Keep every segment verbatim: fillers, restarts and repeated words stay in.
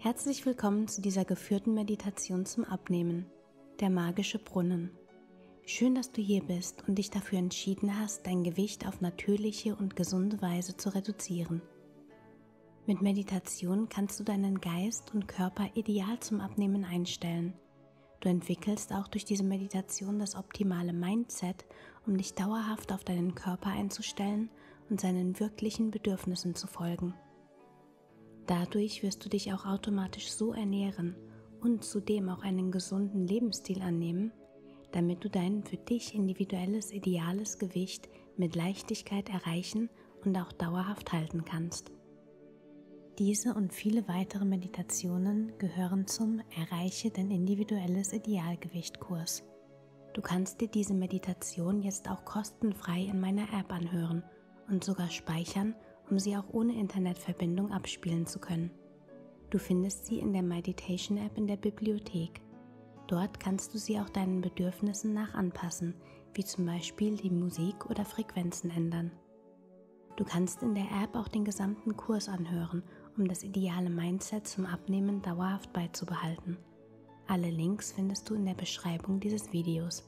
Herzlich willkommen zu dieser geführten Meditation zum Abnehmen, der magische Brunnen. Schön, dass du hier bist und dich dafür entschieden hast, dein Gewicht auf natürliche und gesunde Weise zu reduzieren. Mit Meditation kannst du deinen Geist und Körper ideal zum Abnehmen einstellen. Du entwickelst auch durch diese Meditation das optimale Mindset, um dich dauerhaft auf deinen Körper einzustellen und seinen wirklichen Bedürfnissen zu folgen. Dadurch wirst du dich auch automatisch so ernähren und zudem auch einen gesunden Lebensstil annehmen, damit du dein für dich individuelles, ideales Gewicht mit Leichtigkeit erreichen und auch dauerhaft halten kannst. Diese und viele weitere Meditationen gehören zum Erreiche dein individuelles Idealgewicht-Kurs. Du kannst dir diese Meditation jetzt auch kostenfrei in meiner App anhören und sogar speichern, um sie auch ohne Internetverbindung abspielen zu können. Du findest sie in der Meditation App in der Bibliothek. Dort kannst du sie auch deinen Bedürfnissen nach anpassen, wie zum Beispiel die Musik oder Frequenzen ändern. Du kannst in der App auch den gesamten Kurs anhören, um das ideale Mindset zum Abnehmen dauerhaft beizubehalten. Alle Links findest du in der Beschreibung dieses Videos.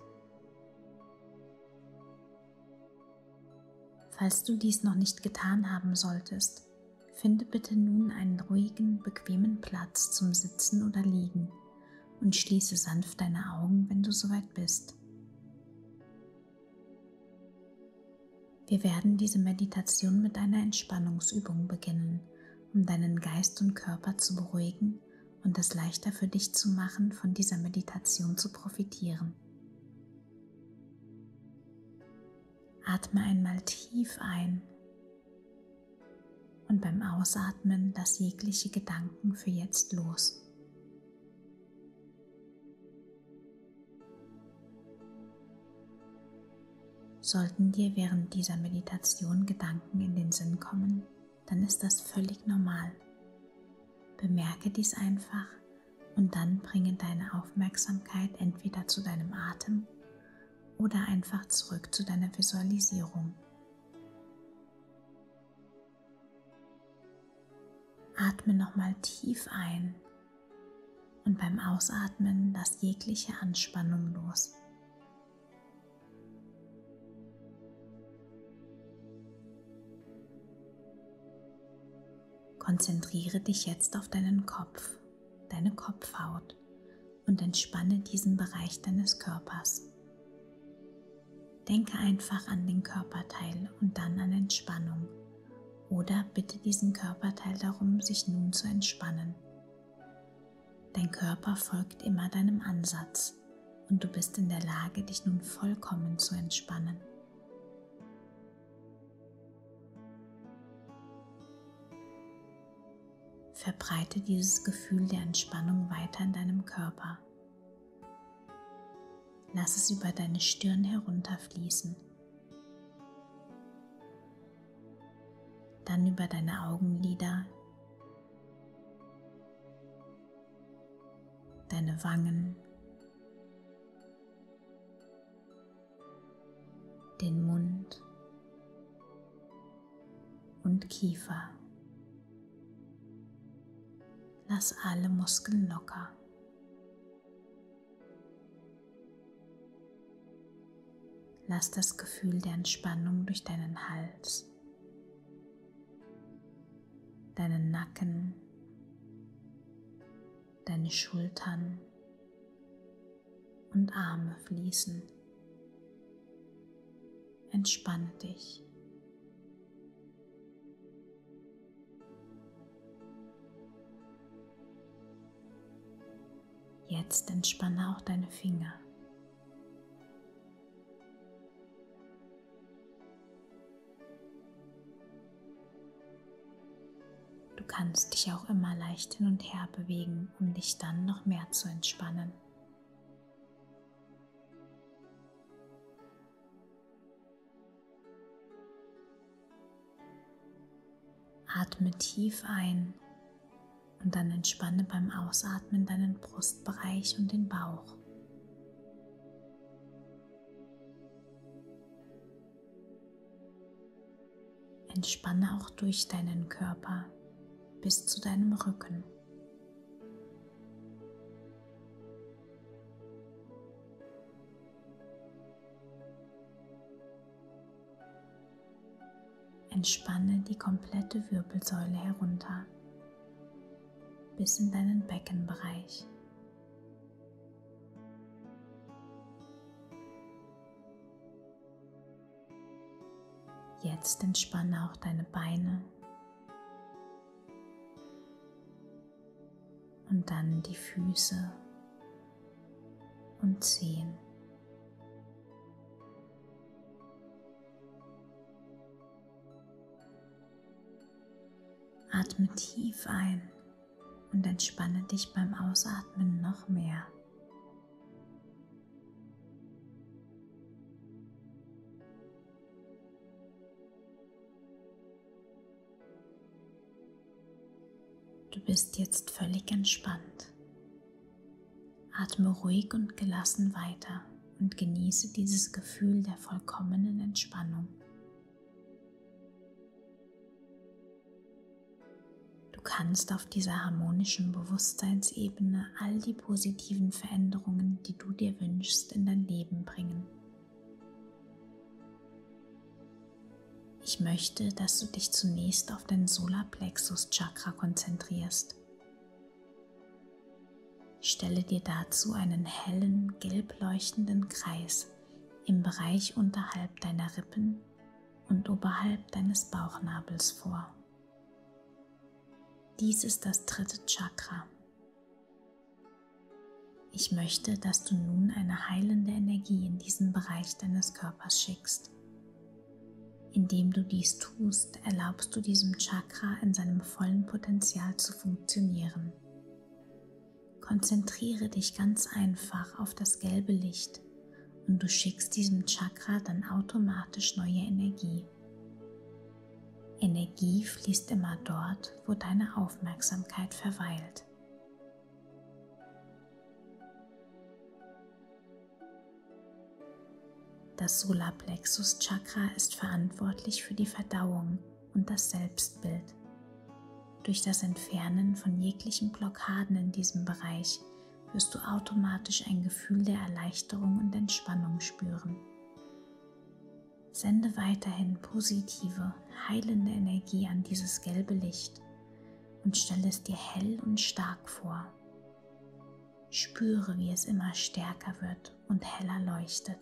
Falls du dies noch nicht getan haben solltest, finde bitte nun einen ruhigen, bequemen Platz zum Sitzen oder Liegen und schließe sanft deine Augen, wenn du soweit bist. Wir werden diese Meditation mit einer Entspannungsübung beginnen, um deinen Geist und Körper zu beruhigen und es leichter für dich zu machen, von dieser Meditation zu profitieren. Atme einmal tief ein und beim Ausatmen lass jegliche Gedanken für jetzt los. Sollten dir während dieser Meditation Gedanken in den Sinn kommen, dann ist das völlig normal. Bemerke dies einfach und dann bringe deine Aufmerksamkeit entweder zu deinem Atem oder einfach zurück zu deiner Visualisierung. Atme nochmal tief ein und beim Ausatmen lass jegliche Anspannung los. Konzentriere dich jetzt auf deinen Kopf, deine Kopfhaut und entspanne diesen Bereich deines Körpers. Denke einfach an den Körperteil und dann an Entspannung oder bitte diesen Körperteil darum, sich nun zu entspannen. Dein Körper folgt immer deinem Ansatz und du bist in der Lage, dich nun vollkommen zu entspannen. Verbreite dieses Gefühl der Entspannung weiter in deinem Körper. Lass es über deine Stirn herunterfließen, dann über deine Augenlider, deine Wangen, den Mund und Kiefer. Lass alle Muskeln locker. Lass das Gefühl der Entspannung durch deinen Hals, deinen Nacken, deine Schultern und Arme fließen. Entspanne dich. Jetzt entspanne auch deine Finger. Du kannst dich auch immer leicht hin und her bewegen, um dich dann noch mehr zu entspannen. Atme tief ein und dann entspanne beim Ausatmen deinen Brustbereich und den Bauch. Entspanne auch durch deinen Körper bis zu deinem Rücken. Entspanne die komplette Wirbelsäule herunter bis in deinen Beckenbereich. Jetzt entspanne auch deine Beine und dann die Füße und Zehen. Atme tief ein und entspanne dich beim Ausatmen noch mehr. Du bist jetzt völlig entspannt. Atme ruhig und gelassen weiter und genieße dieses Gefühl der vollkommenen Entspannung. Du kannst auf dieser harmonischen Bewusstseinsebene all die positiven Veränderungen, die du dir wünschst, in dein Leben bringen. Ich möchte, dass du dich zunächst auf dein Solarplexus-Chakra konzentrierst. Stelle dir dazu einen hellen, gelb leuchtenden Kreis im Bereich unterhalb deiner Rippen und oberhalb deines Bauchnabels vor. Dies ist das dritte Chakra. Ich möchte, dass du nun eine heilende Energie in diesen Bereich deines Körpers schickst. Indem du dies tust, erlaubst du diesem Chakra in seinem vollen Potenzial zu funktionieren. Konzentriere dich ganz einfach auf das gelbe Licht und du schickst diesem Chakra dann automatisch neue Energie. Energie fließt immer dort, wo deine Aufmerksamkeit verweilt. Das Solarplexus-Chakra ist verantwortlich für die Verdauung und das Selbstbild. Durch das Entfernen von jeglichen Blockaden in diesem Bereich wirst du automatisch ein Gefühl der Erleichterung und Entspannung spüren. Sende weiterhin positive, heilende Energie an dieses gelbe Licht und stelle es dir hell und stark vor. Spüre, wie es immer stärker wird und heller leuchtet.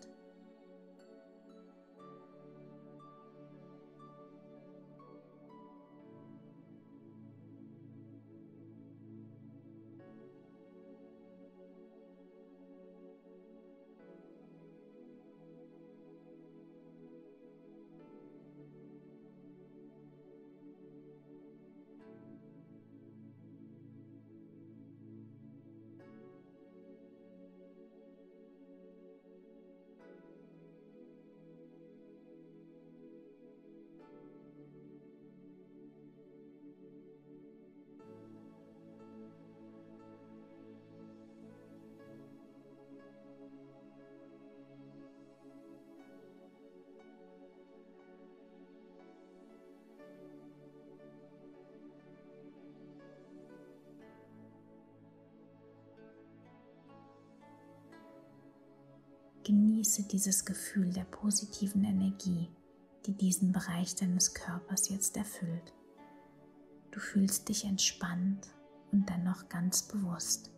Genieße dieses Gefühl der positiven Energie, die diesen Bereich deines Körpers jetzt erfüllt. Du fühlst dich entspannt und dennoch ganz bewusst.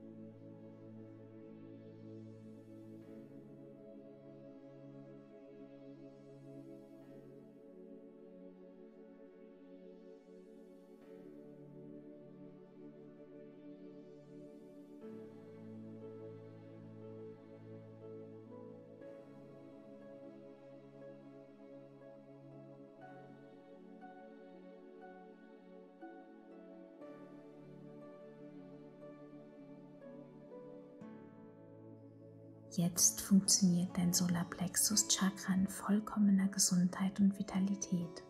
Jetzt funktioniert dein Solarplexus-Chakra in vollkommener Gesundheit und Vitalität.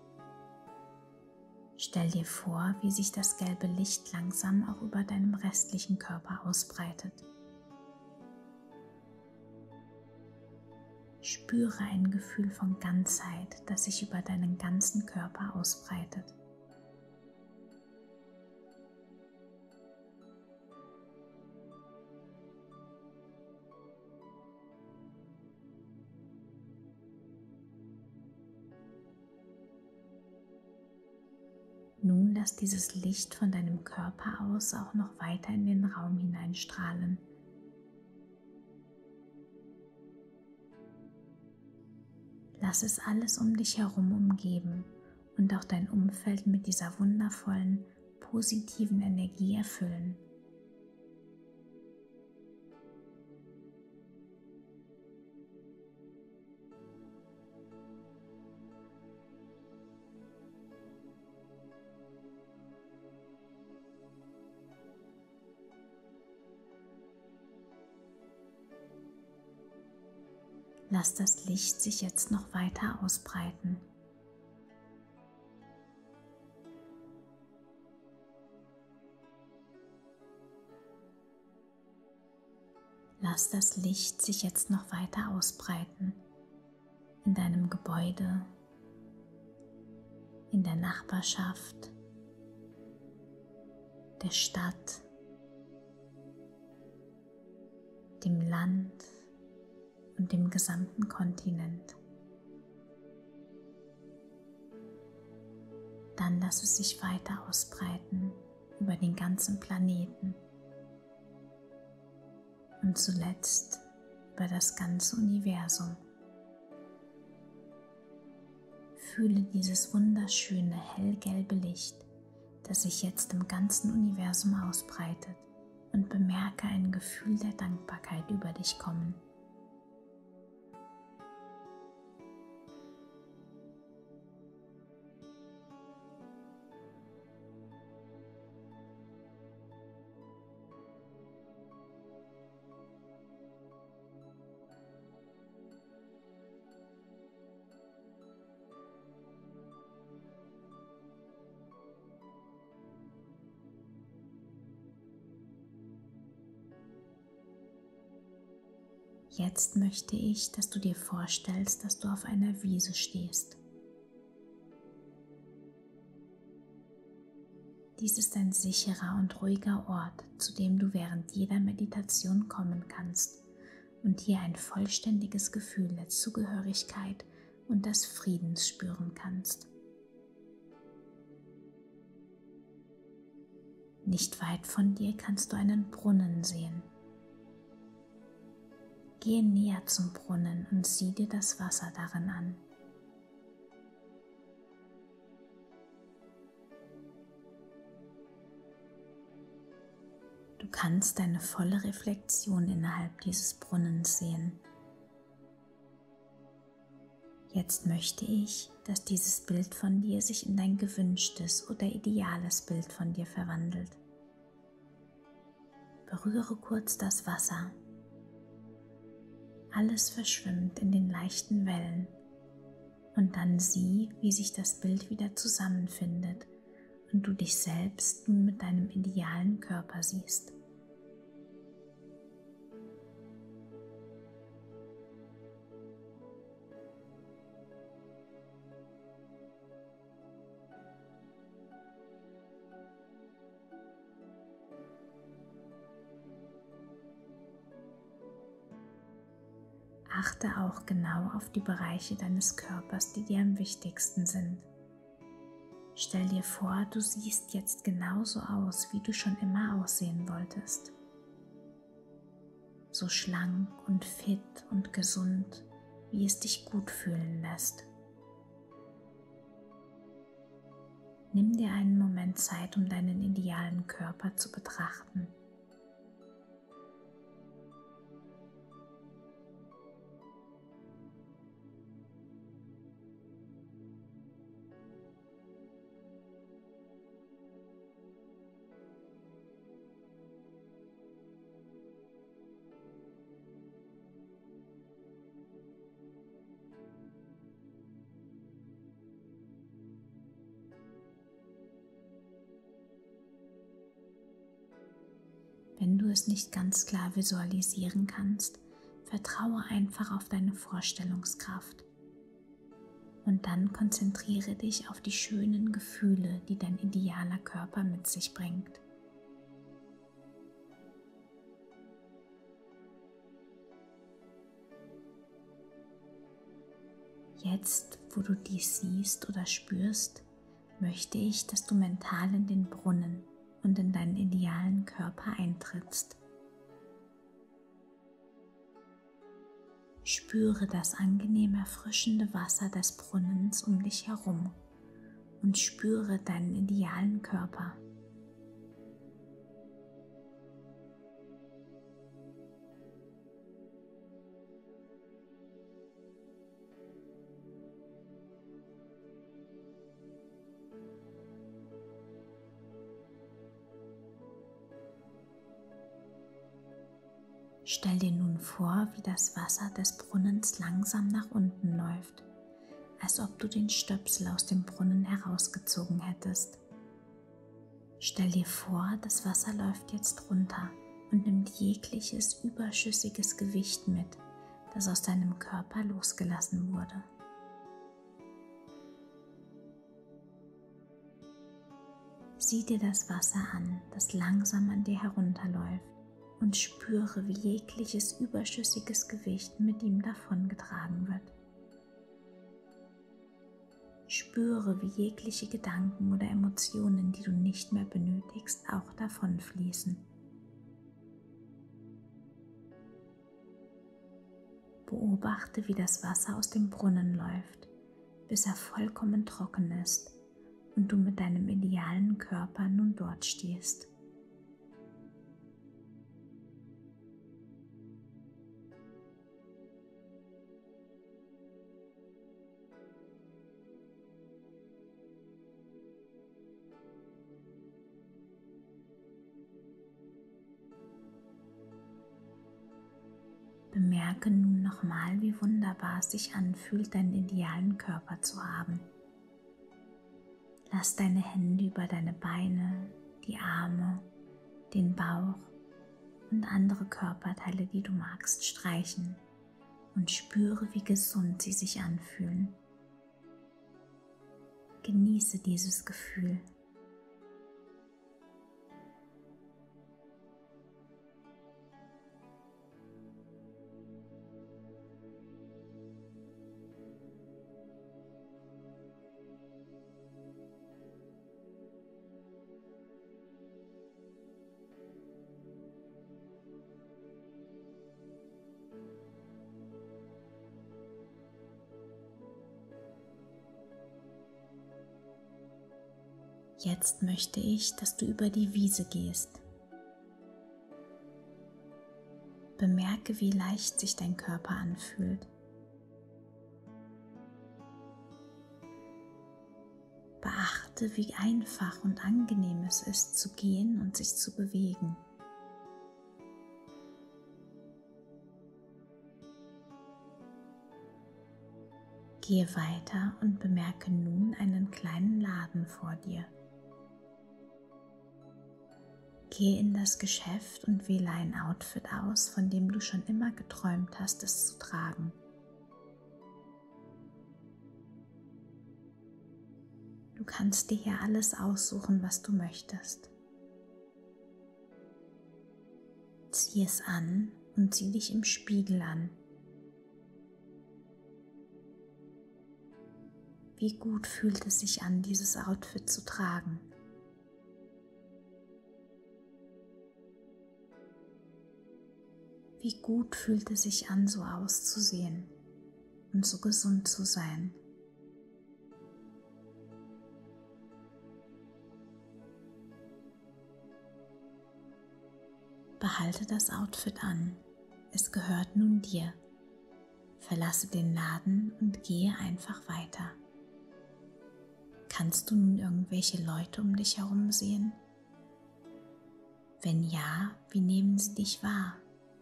Stell dir vor, wie sich das gelbe Licht langsam auch über deinem restlichen Körper ausbreitet. Spüre ein Gefühl von Ganzheit, das sich über deinen ganzen Körper ausbreitet. lass dieses Licht von deinem Körper aus auch noch weiter in den Raum hineinstrahlen. Lass es alles um dich herum umgeben und auch dein Umfeld mit dieser wundervollen, positiven Energie erfüllen. Lass das Licht sich jetzt noch weiter ausbreiten. Lass das Licht sich jetzt noch weiter ausbreiten in deinem Gebäude, in der Nachbarschaft, der Stadt, dem Land und dem gesamten Kontinent. Dann lass es sich weiter ausbreiten über den ganzen Planeten und zuletzt über das ganze Universum. Fühle dieses wunderschöne hellgelbe Licht, das sich jetzt im ganzen Universum ausbreitet, und bemerke ein Gefühl der Dankbarkeit über dich kommen. Jetzt möchte ich, dass du dir vorstellst, dass du auf einer Wiese stehst. Dies ist ein sicherer und ruhiger Ort, zu dem du während jeder Meditation kommen kannst und hier ein vollständiges Gefühl der Zugehörigkeit und des Friedens spüren kannst. Nicht weit von dir kannst du einen Brunnen sehen. Gehe näher zum Brunnen und sieh dir das Wasser darin an. Du kannst deine volle Reflexion innerhalb dieses Brunnens sehen. Jetzt möchte ich, dass dieses Bild von dir sich in dein gewünschtes oder ideales Bild von dir verwandelt. Berühre kurz das Wasser. Alles verschwimmt in den leichten Wellen und dann sieh, wie sich das Bild wieder zusammenfindet und du dich selbst nun mit deinem idealen Körper siehst. Achte auch genau auf die Bereiche deines Körpers, die dir am wichtigsten sind. Stell dir vor, du siehst jetzt genauso aus, wie du schon immer aussehen wolltest. So schlank und fit und gesund, wie es dich gut fühlen lässt. Nimm dir einen Moment Zeit, um deinen idealen Körper zu betrachten. Wenn du es nicht ganz klar visualisieren kannst, vertraue einfach auf deine Vorstellungskraft. Und dann konzentriere dich auf die schönen Gefühle, die dein idealer Körper mit sich bringt. Jetzt, wo du dies siehst oder spürst, möchte ich, dass du mental in den Brunnen und in deinen idealen Körper eintrittst. Spüre das angenehm erfrischende Wasser des Brunnens um dich herum und spüre deinen idealen Körper. Stell dir nun vor, wie das Wasser des Brunnens langsam nach unten läuft, als ob du den Stöpsel aus dem Brunnen herausgezogen hättest. Stell dir vor, das Wasser läuft jetzt runter und nimmt jegliches überschüssiges Gewicht mit, das aus deinem Körper losgelassen wurde. Sieh dir das Wasser an, das langsam an dir herunterläuft, und spüre, wie jegliches überschüssiges Gewicht mit ihm davongetragen wird. Spüre, wie jegliche Gedanken oder Emotionen, die du nicht mehr benötigst, auch davonfließen. Beobachte, wie das Wasser aus dem Brunnen läuft, bis er vollkommen trocken ist und du mit deinem idealen Körper nun dort stehst. Bemerke nun nochmal, wie wunderbar es sich anfühlt, deinen idealen Körper zu haben. Lass deine Hände über deine Beine, die Arme, den Bauch und andere Körperteile, die du magst, streichen und spüre, wie gesund sie sich anfühlen. Genieße dieses Gefühl. Jetzt möchte ich, dass du über die Wiese gehst. Bemerke, wie leicht sich dein Körper anfühlt. Beachte, wie einfach und angenehm es ist, zu gehen und sich zu bewegen. Gehe weiter und bemerke nun einen kleinen Laden vor dir. Gehe in das Geschäft und wähle ein Outfit aus, von dem du schon immer geträumt hast, es zu tragen. Du kannst dir hier alles aussuchen, was du möchtest. Zieh es an und sieh dich im Spiegel an. Wie gut fühlt es sich an, dieses Outfit zu tragen? Wie gut fühlt es sich an, so auszusehen und so gesund zu sein? Behalte das Outfit an. Es gehört nun dir. Verlasse den Laden und gehe einfach weiter. Kannst du nun irgendwelche Leute um dich herum sehen? Wenn ja, wie nehmen sie dich wahr?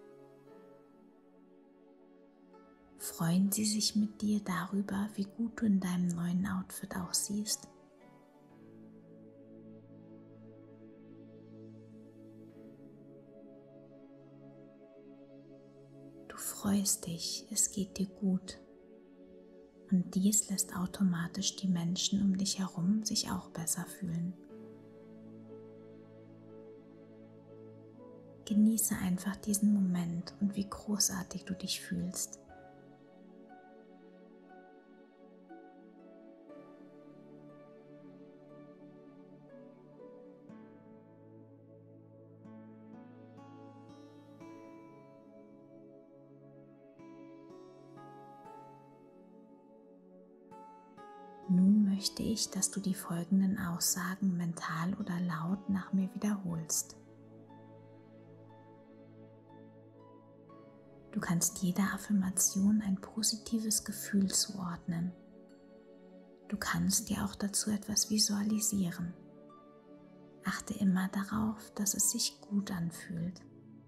Freuen sie sich mit dir darüber, wie gut du in deinem neuen Outfit aussiehst? Du freust dich, es geht dir gut. Und dies lässt automatisch die Menschen um dich herum sich auch besser fühlen. Genieße einfach diesen Moment und wie großartig du dich fühlst. möchte ich, dass du die folgenden Aussagen mental oder laut nach mir wiederholst. Du kannst jeder Affirmation ein positives Gefühl zuordnen. Du kannst dir auch dazu etwas visualisieren. Achte immer darauf, dass es sich gut anfühlt.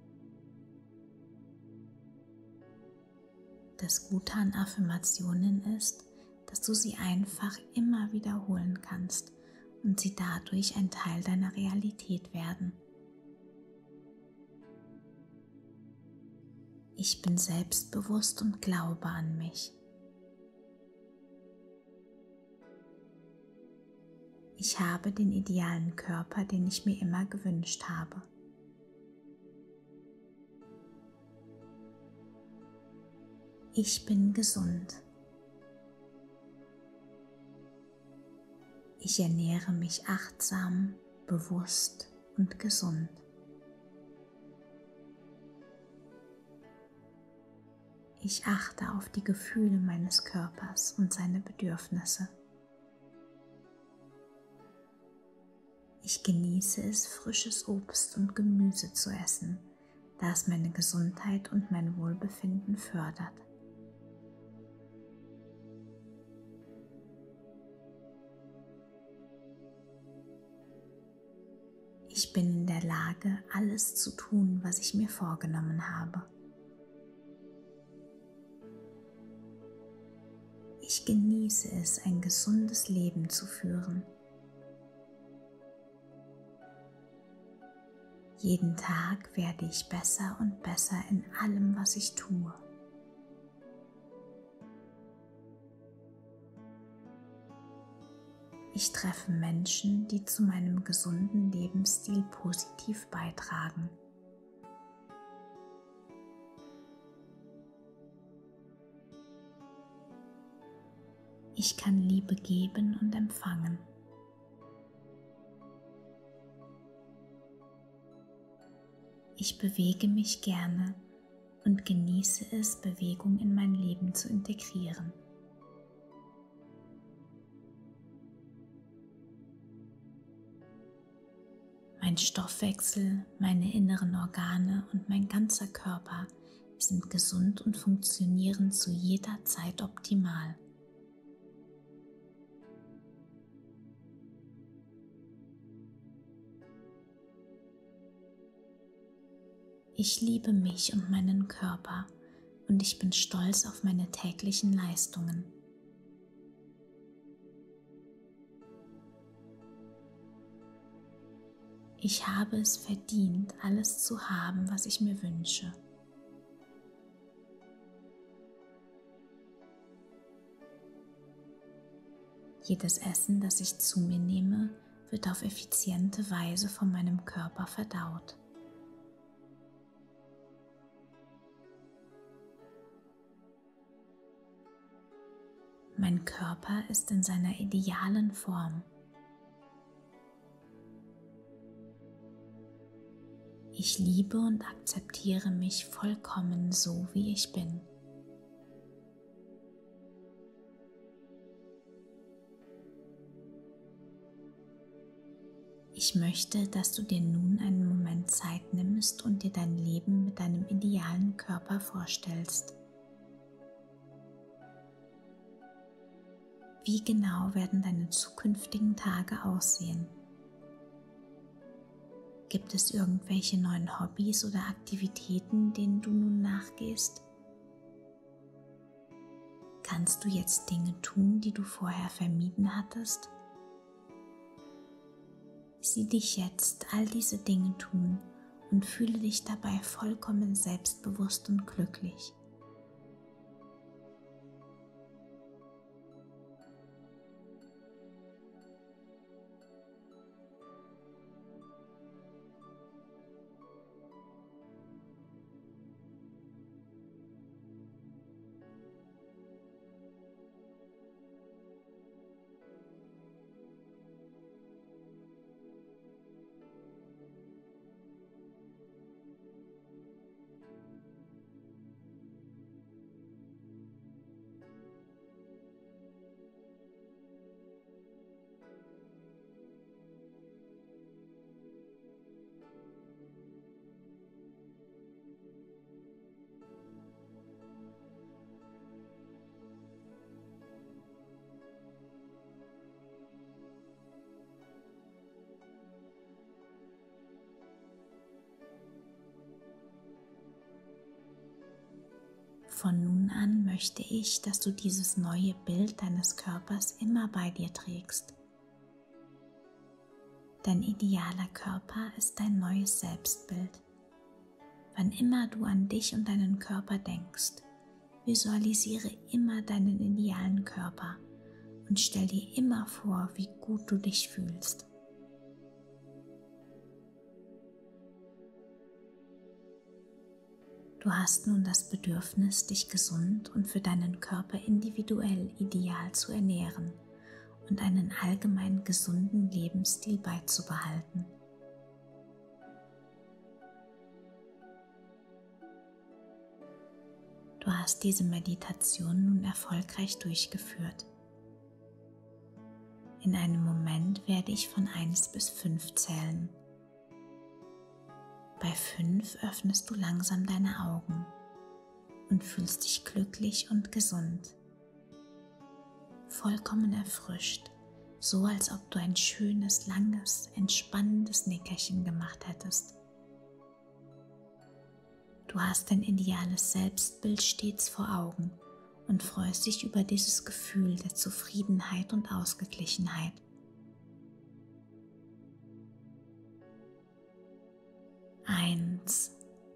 Das Gute an Affirmationen ist, dass du sie einfach immer wiederholen kannst und sie dadurch ein Teil deiner Realität werden. Ich bin selbstbewusst und glaube an mich. Ich habe den idealen Körper, den ich mir immer gewünscht habe. Ich bin gesund. Ich ernähre mich achtsam, bewusst und gesund. Ich achte auf die Gefühle meines Körpers und seine Bedürfnisse. Ich genieße es, frisches Obst und Gemüse zu essen, da es meine Gesundheit und mein Wohlbefinden fördert. Ich bin in der Lage, alles zu tun, was ich mir vorgenommen habe. Ich genieße es, ein gesundes Leben zu führen. Jeden Tag werde ich besser und besser in allem, was ich tue. Ich treffe Menschen, die zu meinem gesunden Lebensstil positiv beitragen. Ich kann Liebe geben und empfangen. Ich bewege mich gerne und genieße es, Bewegung in mein Leben zu integrieren. Mein Stoffwechsel, meine inneren Organe und mein ganzer Körper sind gesund und funktionieren zu jeder Zeit optimal. Ich liebe mich und meinen Körper und ich bin stolz auf meine täglichen Leistungen. Ich habe es verdient, alles zu haben, was ich mir wünsche. Jedes Essen, das ich zu mir nehme, wird auf effiziente Weise von meinem Körper verdaut. Mein Körper ist in seiner idealen Form. Ich liebe und akzeptiere mich vollkommen so, wie ich bin. Ich möchte, dass du dir nun einen Moment Zeit nimmst und dir dein Leben mit deinem idealen Körper vorstellst. Wie genau werden deine zukünftigen Tage aussehen? Gibt es irgendwelche neuen Hobbys oder Aktivitäten, denen du nun nachgehst? Kannst du jetzt Dinge tun, die du vorher vermieden hattest? Sieh dich jetzt all diese Dinge tun und fühle dich dabei vollkommen selbstbewusst und glücklich. Von nun an möchte ich, dass du dieses neue Bild deines Körpers immer bei dir trägst. Dein idealer Körper ist dein neues Selbstbild. Wann immer du an dich und deinen Körper denkst, visualisiere immer deinen idealen Körper und stell dir immer vor, wie gut du dich fühlst. Du hast nun das Bedürfnis, dich gesund und für deinen Körper individuell ideal zu ernähren und einen allgemein gesunden Lebensstil beizubehalten. Du hast diese Meditation nun erfolgreich durchgeführt. In einem Moment werde ich von eins bis fünf zählen. Bei fünf öffnest du langsam deine Augen und fühlst dich glücklich und gesund, vollkommen erfrischt, so als ob du ein schönes, langes, entspannendes Nickerchen gemacht hättest. Du hast dein ideales Selbstbild stets vor Augen und freust dich über dieses Gefühl der Zufriedenheit und Ausgeglichenheit. Eins,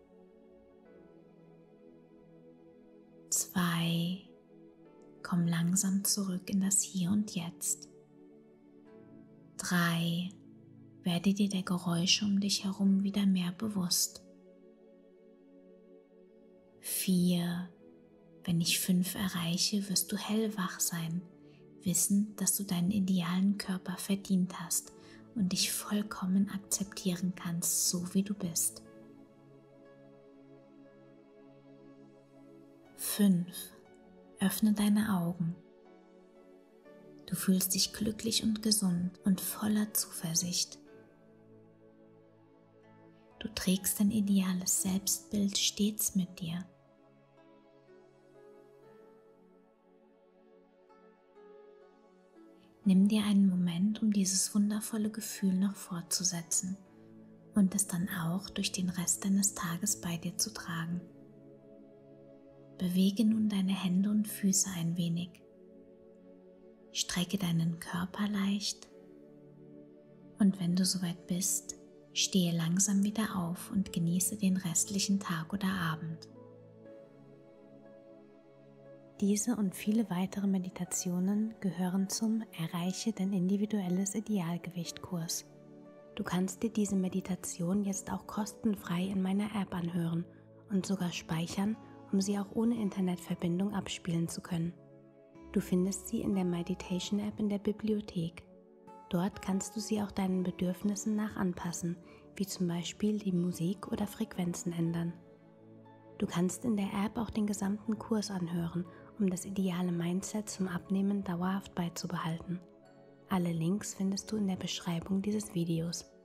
zwei, komm langsam zurück in das Hier und Jetzt. Drei, werde dir der Geräusche um dich herum wieder mehr bewusst. Vier, wenn ich fünf erreiche, wirst du hellwach sein, wissend, dass du deinen idealen Körper verdient hast und dich vollkommen akzeptieren kannst, so wie du bist. Fünf, öffne deine Augen. Du fühlst dich glücklich und gesund und voller Zuversicht. Du trägst dein ideales Selbstbild stets mit dir. Nimm dir einen Moment, um dieses wundervolle Gefühl noch fortzusetzen und es dann auch durch den Rest deines Tages bei dir zu tragen. Bewege nun deine Hände und Füße ein wenig. Strecke deinen Körper leicht und wenn du soweit bist, stehe langsam wieder auf und genieße den restlichen Tag oder Abend. Diese und viele weitere Meditationen gehören zum Erreiche dein individuelles Idealgewicht-Kurs. Du kannst dir diese Meditation jetzt auch kostenfrei in meiner App anhören und sogar speichern, um sie auch ohne Internetverbindung abspielen zu können. Du findest sie in der Meditation-App in der Bibliothek. Dort kannst du sie auch deinen Bedürfnissen nach anpassen, wie zum Beispiel die Musik oder Frequenzen ändern. Du kannst in der App auch den gesamten Kurs anhören, um das ideale Mindset zum Abnehmen dauerhaft beizubehalten. Alle Links findest du in der Beschreibung dieses Videos.